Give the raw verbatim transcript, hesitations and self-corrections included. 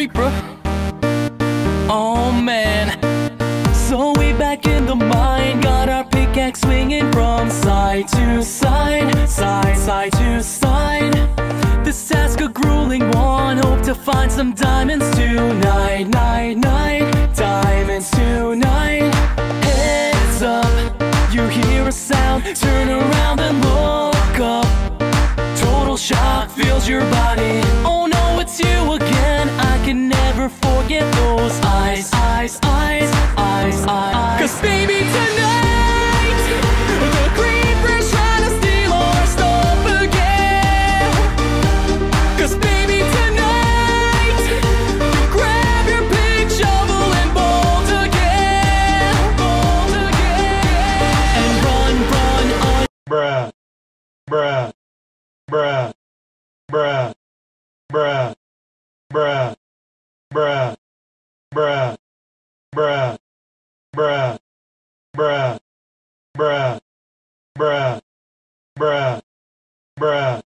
right, bruh. Oh man. So we back in the mine, got our pickaxe swinging from side to side, side, side to side. This task a grueling one, hope to find some diamonds tonight, night, night, diamonds tonight. Heads up, you hear a sound, turn around and look up. Total shock fills your body. Oh no, it's you again. I can never forget those eyes, eyes, eyes, eyes, eyes. Cause baby tonight, the creeper's trying to steal our stuff again. Cause baby tonight, grab your big shovel and bolt again, bolt again. And run, run, on. Bruh, bruh, bruh, bruh, bruh, bruh, bruh, bruh, bruh, bruh, bruh, bruh, bruh, bruh, bruh,